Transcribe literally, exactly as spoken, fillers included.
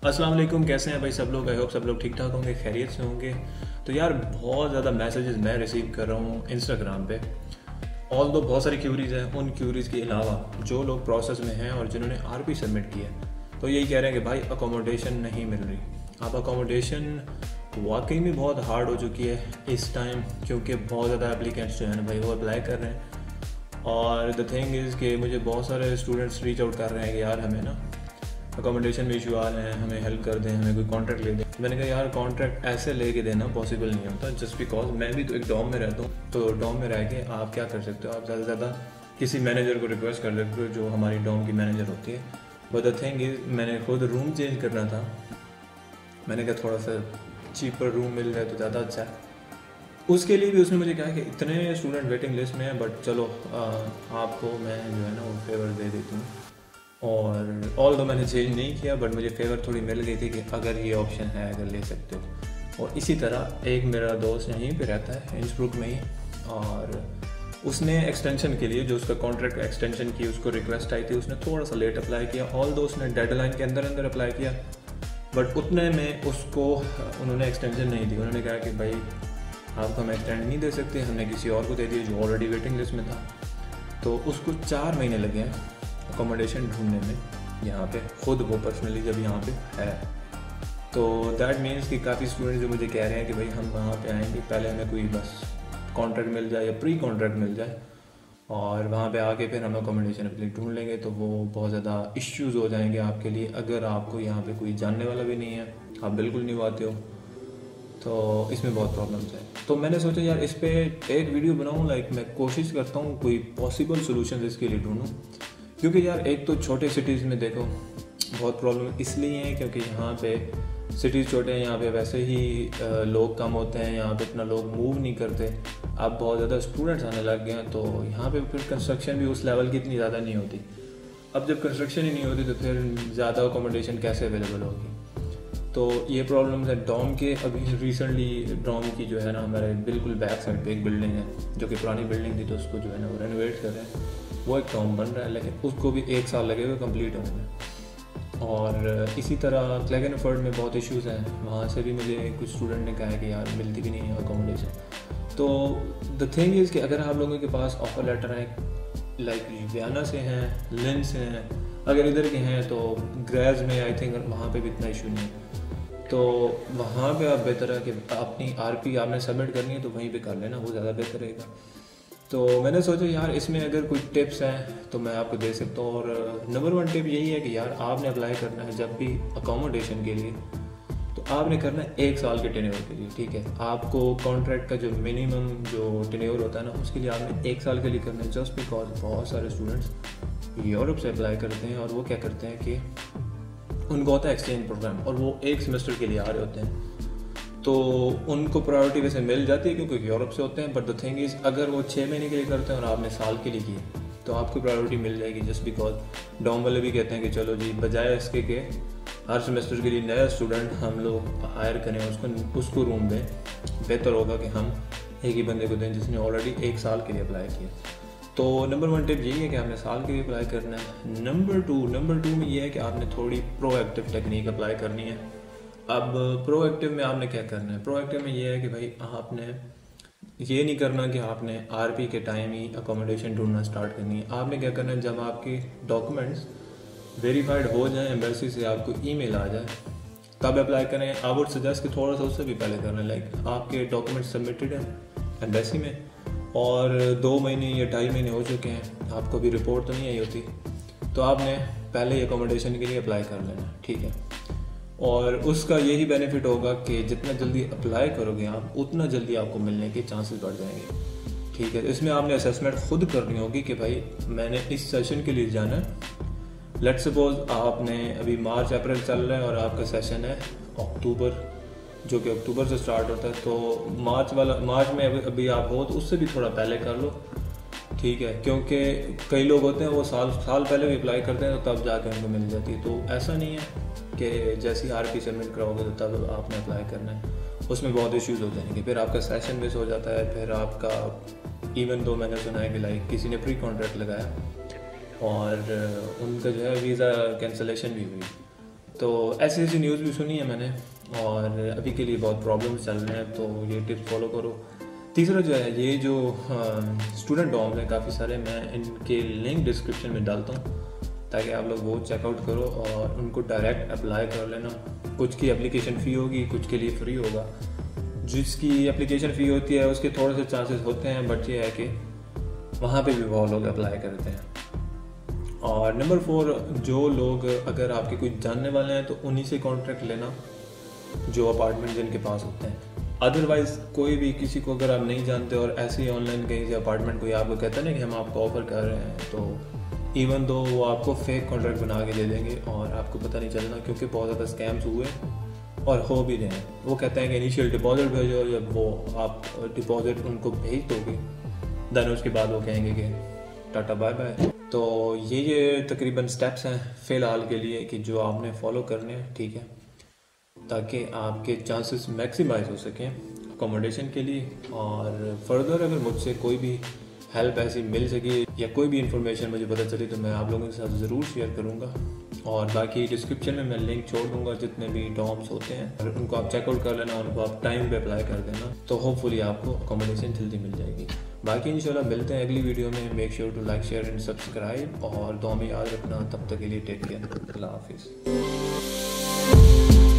अस्सलाम वालेकुम, कैसे हैं भाई सब लोग। आई होप सब लोग ठीक ठाक होंगे, खैरियत से होंगे। तो यार बहुत ज़्यादा मैसेजेस मैं रिसीव कर रहा हूँ इंस्टाग्राम पे। ऑल दो बहुत सारी क्यूरीज़ हैं, उन क्यूरीज़ के अलावा जो लोग प्रोसेस में हैं और जिन्होंने आरपी सबमिट किया है तो यही कह रहे हैं कि भाई अकोमोडेशन नहीं मिल रही। अब अकोमोडेशन वाकई में बहुत हार्ड हो चुकी है इस टाइम, क्योंकि बहुत ज़्यादा एप्लीकेंट्स जो है ना भाई वो अप्लाई कर रहे हैं। और द थिंग इज़ कि मुझे बहुत सारे स्टूडेंट्स रीच आउट कर रहे हैं कि यार हमें ना अकोमोडेशन में इशू आ रहे हैं, हमें हेल्प कर दें, हमें कोई कॉन्ट्रैक्ट ले दें। मैंने कहा यार कॉन्ट्रैक्ट ऐसे लेके देना पॉसिबल नहीं होता, जस्ट बिकॉज मैं भी तो एक डॉम में रहता हूँ। तो डॉम में रह के आप क्या कर सकते हो, आप ज़्यादा से ज़्यादा किसी मैनेजर को रिक्वेस्ट कर सकते हो जो हमारी डॉम की मैनेजर होती है। बट द थिंग इज़ मैंने खुद रूम चेंज करना था। मैंने कहा थोड़ा सा चीपर रूम मिल जाए तो ज़्यादा अच्छा है। उसके लिए भी उसने मुझे कहा कि इतने स्टूडेंट वेटिंग लिस्ट में हैं, बट चलो आ, आपको मैं जो है ना वो फेवर दे देती हूँ। और ऑल दो मैंने चेंज नहीं किया, बट मुझे फेवर थोड़ी मिल गई थी कि अगर ये ऑप्शन है अगर ले सकते हो। और इसी तरह एक मेरा दोस्त यहीं पे रहता है इंस्ब्रुक में ही, और उसने एक्सटेंशन के लिए जो उसका कॉन्ट्रैक्ट एक्सटेंशन की उसको रिक्वेस्ट आई थी, उसने थोड़ा सा लेट अप्लाई किया। ऑल दो उसने डेडलाइन के अंदर अंदर अप्लाई किया, बट उतने में उसको उन्होंने एक्सटेंशन नहीं दी। उन्होंने कहा कि भाई आपको हम एक्सटेंड नहीं दे सकते, हमने किसी और को दे दिया जो ऑलरेडी वेटिंग लिस्ट में था। तो उसको चार महीने लगे हैं अकोमोडेशन ढूंढने में यहाँ पे, खुद वो पर्सनली जब यहाँ पे है। तो दैट मीन्स कि काफ़ी स्टूडेंट जो मुझे कह रहे हैं कि भाई हम वहाँ पे आएंगे, पहले हमें कोई बस कॉन्ट्रैक्ट मिल जाए या प्री कॉन्ट्रैक्ट मिल जाए और वहाँ पे आके फिर हम अकोमोडेशन अपनी ढूंढ लेंगे। तो वो बहुत ज़्यादा इश्यूज़ हो जाएंगे आपके लिए अगर आपको यहाँ पे कोई जानने वाला भी नहीं है, आप बिल्कुल नहीं आते हो, तो इसमें बहुत प्रॉब्लम्स है। तो मैंने सोचा यार इस पर एक वीडियो बनाऊँ, लाइक मैं कोशिश करता हूँ कोई पॉसिबल सोल्यूशन इसके लिए ढूंढूँ। क्योंकि यार एक तो छोटे सिटीज़ में देखो बहुत प्रॉब्लम इसलिए है क्योंकि यहाँ पे सिटीज़ छोटे हैं, यहाँ पे वैसे ही लोग कम होते हैं, यहाँ पे इतना लोग मूव नहीं करते। अब बहुत ज़्यादा स्टूडेंट्स आने लग गए हैं, तो यहाँ पे फिर कंस्ट्रक्शन भी उस लेवल की इतनी ज़्यादा नहीं होती। अब जब कंस्ट्रक्शन ही नहीं होती तो फिर ज़्यादा अकोमोडेशन कैसे अवेलेबल होगी। तो ये प्रॉब्लम्स है डॉम के। अभी रिसेंटली डॉम की जो है ना हमारे बिल्कुल बैक साइड पे एक बिल्डिंग है जो कि पुरानी बिल्डिंग थी, तो उसको जो है ना वो रेनोवेट कर रहे हैं। वो एक डॉम बन रहा है, लेकिन उसको भी एक साल लगेगा कंप्लीट होने में। और इसी तरह क्लेगनफर्ड में बहुत इश्यूज़ हैं, वहाँ से भी मुझे कुछ स्टूडेंट ने कहा है कि यार मिलती भी नहीं है अकोमोडेशन। तो द थिंग इज़ कि अगर आप लोगों के पास ऑफर लेटर हैं, लाइक वियाना से हैं, लिन से हैं, अगर इधर के हैं तो ग्रेज में आई थिंक वहाँ पे भी इतना इशू नहीं है। तो वहाँ पे आप बेहतर है कि अपनी आरपी आपने सबमिट करनी है तो वहीं पे कर लेना, वो ज़्यादा बेहतर रहेगा। तो मैंने सोचा यार इसमें अगर कोई टिप्स हैं तो मैं आपको दे सकता हूँ। और नंबर वन टिप यही है कि यार आपने अप्लाई करना है जब भी अकोमोडेशन के लिए, तो आपने करना है एक साल के टेन्योर के लिए, ठीक है। आपको कॉन्ट्रैक्ट का जो मिनिमम जो टेन्योर होता है ना उसके लिए आपने एक साल के लिए करना है, जस्ट बिकॉज बहुत सारे स्टूडेंट्स यूरोप से अप्लाई करते हैं और वो क्या करते हैं कि उनको होता है एक्सचेंज प्रोग्राम और वो एक सेमेस्टर के लिए आ रहे होते हैं, तो उनको प्रायोरिटी वैसे मिल जाती है क्योंकि यूरोप से होते हैं। बट द थिंग इज़ अगर वो छः महीने के लिए करते हैं और आपने साल के लिए किए तो आपको प्रायोरिटी मिल जाएगी, जस्ट बिकॉज डॉम वाले भी कहते हैं कि चलो जी बजाय इसके के हर सेमेस्टर के लिए नया स्टूडेंट हम लोग हायर करें, उसको उसको रूम दें, बेहतर होगा कि हम एक ही बंदे को दें जिसने ऑलरेडी एक साल के लिए अप्लाई किया। तो नंबर वन टिप यही है कि आपने साल के लिए अप्लाई करना है। नंबर टू नंबर टू में ये है कि आपने थोड़ी प्रोएक्टिव टेक्निक अप्लाई करनी है। अब प्रोएक्टिव में आपने क्या करना है, प्रोएक्टिव में ये है कि भाई आपने ये नहीं करना कि आपने आरपी के टाइम ही अकोमोडेशन ढूंढना स्टार्ट करनी है। आपने क्या करना है, जब आपके डॉक्यूमेंट्स वेरीफाइड हो जाएं, एम्बेसी से आपको ईमेल आ जाए तब अप्लाई करें। आई वुड सजेस्ट कि थोड़ा सा उससे भी पहले करना है, लाइक आपके डॉक्यूमेंट्स सबमिटेड हैं एम्बेसी में और दो महीने या ढाई महीने हो चुके हैं, आपको भी रिपोर्ट तो नहीं आई होती, तो आपने पहले ही अकोमोडेशन के लिए अप्लाई कर लेना, ठीक है। और उसका यही बेनिफिट होगा कि जितना जल्दी अप्लाई करोगे आप उतना जल्दी आपको मिलने के चांसेस बढ़ जाएंगे, ठीक है। इसमें आपने असेसमेंट खुद करनी होगी कि भाई मैंने इस सेशन के लिए जाना है। लेट्स सपोज आपने अभी मार्च अप्रैल चल रहा है और आपका सेशन है अक्टूबर, जो कि अक्टूबर से स्टार्ट होता है, तो मार्च वाला मार्च में अभी अभी आप हो तो उससे भी थोड़ा पहले कर लो, ठीक है। क्योंकि कई लोग होते हैं वो साल साल पहले भी अप्लाई करते हैं तो तब जाकर उनको मिल जाती है। तो ऐसा नहीं है कि जैसे ही आरपी सबमिट कराओगे तो तब आपने अप्लाई करना है, उसमें बहुत इश्यूज हो जाएंगे, फिर आपका सेशन मिस हो जाता है। फिर आपका इवन दो मैंने सुना है कि लाइक किसी ने प्री कॉन्ट्रैक्ट लगाया और उनका जो है वीज़ा कैंसलेशन भी हुई, तो ऐसी ऐसी न्यूज़ भी सुनी है मैंने, और अभी के लिए बहुत प्रॉब्लम्स चल रहे हैं, तो ये टिप्स फॉलो करो। तीसरा जो है, ये जो स्टूडेंट डॉम्स हैं काफ़ी सारे, मैं इनके लिंक डिस्क्रिप्शन में डालता हूँ ताकि आप लोग वो चेकआउट करो और उनको डायरेक्ट अप्लाई कर लेना। कुछ की एप्लीकेशन फ़ी होगी, कुछ के लिए फ्री होगा। जिसकी एप्लीकेशन फ़ी होती है उसके थोड़े से चांसेस होते हैं, बट ये है कि वहाँ पे भी बहुत लोग अप्लाई करते हैं। और नंबर फोर, जो लोग अगर आपके कोई जानने वाले हैं तो उन्हीं से कॉन्ट्रैक्ट लेना जो अपार्टमेंट जिनके पास होते हैं। अदरवाइज़ कोई भी किसी को अगर आप नहीं जानते और ऐसे ही ऑनलाइन कहीं से अपार्टमेंट कोई आपको कहता है ना कि हम आपको ऑफ़र कर रहे हैं, तो इवन दो वो आपको फेक कॉन्ट्रैक्ट बना के दे देंगे और आपको पता नहीं चलना, क्योंकि बहुत ज़्यादा स्कैम्स हुए और हो भी रहे हैं। वो कहते हैं कि इनिशियल डिपॉजिट भेजो, जब वो आप डिपॉजिट उनको भेज दोगे देन उसके बाद वो कहेंगे कि टाटा बाय बाय। तो ये ये तकरीबन स्टेप्स हैं फ़िलहाल के लिए कि जो आपने फॉलो करने हैं, ठीक है, ताकि आपके चांसेस मैक्सिमाइज हो सकें अकोमोडेशन के लिए। और फर्दर अगर मुझसे कोई भी हेल्प ऐसी मिल सकी या कोई भी इंफॉर्मेशन मुझे पता चली तो मैं आप लोगों के साथ ज़रूर शेयर करूँगा। और बाकी डिस्क्रिप्शन में मैं लिंक छोड़ दूँगा जितने भी डॉम्स होते हैं, और उनको आप चेकआउट कर लेना, उनको आप टाइम पे अप्लाई कर देना, तो होपफुली आपको अकोमोडेशन जल्दी मिल जाएगी। बाकी इंशाल्लाह मिलते हैं अगली वीडियो में। Make sure to like share and subscribe, और दुआ में याद रखना। तब तक के लिए टेक केयर, अल्लाह हाफिज़।